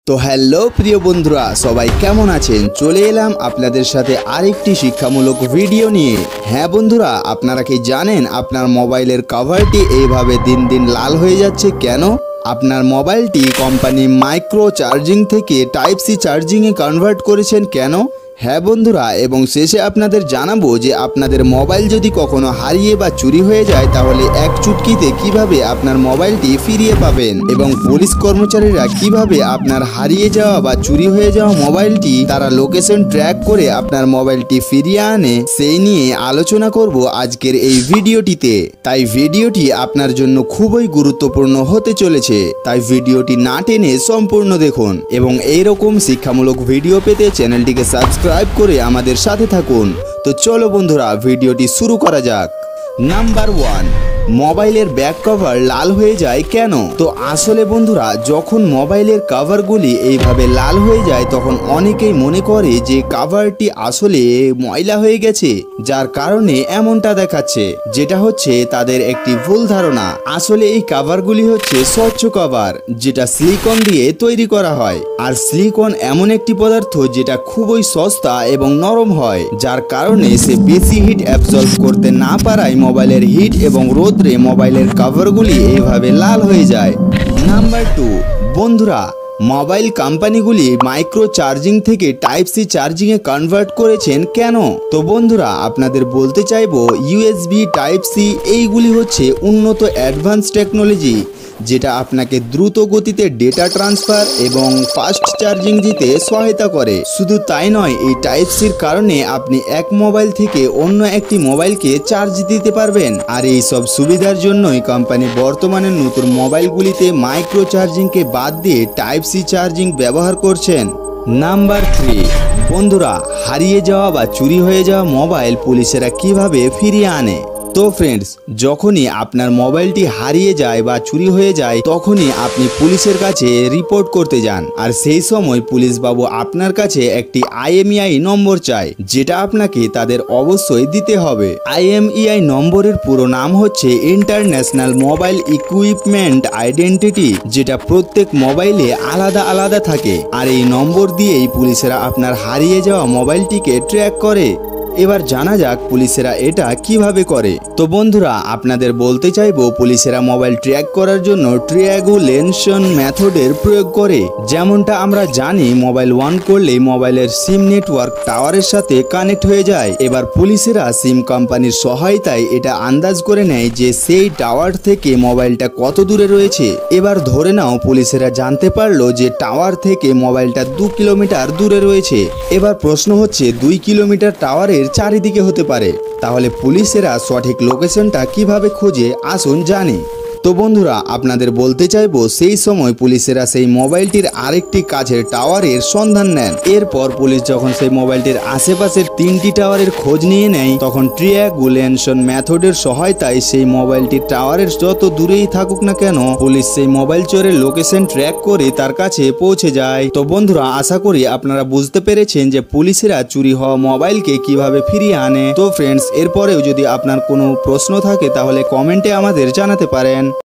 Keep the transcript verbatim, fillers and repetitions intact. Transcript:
তো হ্যালো প্রিয় বন্ধুরা, সবাই কেমন আছেন? চলে এলাম আপনাদের সাথে আরেকটি শিক্ষামূলক ভিডিও নিয়ে। হ্যাঁ বন্ধুরা, আপনারা কি জানেন আপনার মোবাইলের কভারটি এইভাবে দিন দিন লাল হয়ে যাচ্ছে কেন? আপনার মোবাইলটি কোম্পানি মাইক্রো চার্জিং থেকে টাইপ সি চার্জিংয়ে কনভার্ট করেছেন কেন? হ্যাঁ বন্ধুরা, এবং শেষে আপনাদের জানাবো যে আপনাদের মোবাইল যদি কখনো হারিয়ে বা চুরি হয়ে যায় তাহলে এক চুটকিতে কিভাবে আপনার মোবাইলটি ফিরিয়ে পাবেন, এবং পুলিশ কর্মচারীরা কিভাবে আপনার হারিয়ে যাওয়া বা চুরি হয়ে যাওয়া মোবাইলটি তারা লোকেশন ট্র্যাক করে আপনার মোবাইলটি ফিরিয়ে আনে, সেই নিয়ে আলোচনা করব আজকের এই ভিডিওটিতে। তাই ভিডিওটি আপনার জন্য খুবই গুরুত্বপূর্ণ হতে চলেছে, তাই ভিডিওটি না টেনে সম্পূর্ণ দেখুন এবং এইরকম শিক্ষামূলক ভিডিও পেতে চ্যানেলটিকে সাবস্ক্রাইব করে আমাদের সাথে থাকুন। তো চলো বন্ধুরা, ভিডিওটি শুরু করা যাক। নাম্বার ওয়ান, মোবাইলের ব্যাক কভার লাল হয়ে যায় কেন? তো আসলে বন্ধুরা, যখন মোবাইলের কভারগুলি এইভাবে লাল হয়ে যায় তখন অনেকেই মনে করে যে কভারটি আসলে ময়লা হয়ে গেছে, যার কারণে এমনটা দেখাচ্ছে, যেটা হচ্ছে তাদের একটি ভুল ধারণা। আসলে এই কভারগুলি হচ্ছে স্বচ্ছ কভার, যেটা সিলিকন দিয়ে তৈরি করা হয়। আর সিলিকন এমন একটি পদার্থ যেটা খুবই সস্তা এবং নরম হয়, যার কারণে সে বেশি হিট অ্যাবজর্ব করতে না পারায় মোবাইলের হিট এবং রোদ্রে মোবাইলের কভারগুলি এইভাবে লাল হয়ে যায়। নাম্বার টু, বন্ধুরা, মোবাইল কোম্পানিগুলি মাইক্রো চার্জিং থেকে টাইপ সি চার্জিংয়ে কনভার্ট করেছেন কেন? তো বন্ধুরা, আপনাদের বলতে চাইবো ইউএসবি টাইপ সি এইগুলি হচ্ছে উন্নত অ্যাডভান্স টেকনোলজি, যেটা আপনাকে দ্রুত গতিতে ডেটা ট্রান্সফার এবং ফাস্ট চার্জিং দিতে সহায়তা করে। শুধু তাই নয়, এই টাইপ সির কারণে আপনি এক মোবাইল থেকে অন্য একটি মোবাইলকে চার্জ দিতে পারবেন। আর এই সব সুবিধার জন্যই কোম্পানি বর্তমানে নতুন মোবাইলগুলিতে মাইক্রো চার্জিংকে বাদ দিয়ে টাইপ সি চার্জিং ব্যবহার করছেন। নাম্বার থ্রি, বন্ধুরা, হারিয়ে যাওয়া বা চুরি হয়ে যাওয়া মোবাইল পুলিশেরা কিভাবে ফিরিয়ে আনে? তো ফ্রেন্ডস, যখনই আপনার মোবাইলটি হারিয়ে যায় বা চুরি হয়ে যায় তখনই আপনি পুলিশের কাছে রিপোর্ট করতে যান। আর সেই সময় পুলিশ বাবু আপনার কাছে একটি আইএমইআই নম্বর চায়, যেটা আপনাকে তাদের অবশ্যই দিতে হবে। আইএমইআই নম্বরের পুরো নাম হচ্ছে ইন্টারন্যাশনাল মোবাইল ইকুইপমেন্ট আইডেন্টিটি, যেটা প্রত্যেক মোবাইলে আলাদা আলাদা থাকে। আর এই নম্বর দিয়েই পুলিশেরা আপনার হারিয়ে যাওয়া মোবাইলটিকে ট্র্যাক করে। এবার জানা যাক পুলিশেরা এটা কিভাবে করে। তো বন্ধুরা, আপনাদের বলতে চাইবো পুলিশেরা মোবাইল ট্র্যাক করার জন্য ট্রিয়াঙ্গুলেশন মেথডের প্রয়োগ করে। যেমনটা আমরা জানি, মোবাইল অন করলে মোবাইলের সিম নেটওয়ার্ক টাওয়ারের সাথে কানেক্ট হয়ে যায়। এবার পুলিশেরা সিম কোম্পানির সহায়তায় এটা আন্দাজ করে নেয় যে সেই টাওয়ার থেকে মোবাইলটা কত দূরে রয়েছে। এবার ধরে নাও পুলিশেরা জানতে পারলো যে টাওয়ার থেকে মোবাইলটা দু কিলোমিটার দূরে রয়েছে। এবার প্রশ্ন হচ্ছে, দুই কিলোমিটার টাওয়ারের চারিদিকে হতে পারে, তাহলে পুলিশেরা সঠিক লোকেশনটা কিভাবে খোঁজে আসুন জানি। তো বন্ধুরা, আপনাদের বলতে চাইবো সেই সময় পুলিশেরা সেই মোবাইলটির আরেকটি কাছের টাওয়ারের সন্ধান নেন। এরপর পুলিশ যখন সেই মোবাইলটির আশেপাশের তিনটি টাওয়ারের খোঁজ নিয়ে নেয় তখন ট্রিয়াঙ্গুলেশন মেথডের সহায়তায় সেই মোবাইলটির টাওয়ারের যত দূরেই থাকুক না কেন পুলিশ সেই মোবাইল চোরের লোকেশন ট্র্যাক করে তার কাছে পৌঁছে যায়। তো বন্ধুরা, আশা করি আপনারা বুঝতে পেরেছেন যে পুলিশেরা চুরি হওয়া মোবাইলকে কিভাবে ফিরিয়ে আনে। তো ফ্রেন্ডস, এরপরেও যদি আপনার কোনো প্রশ্ন থাকে তাহলে কমেন্টে আমাদের জানাতে পারেন।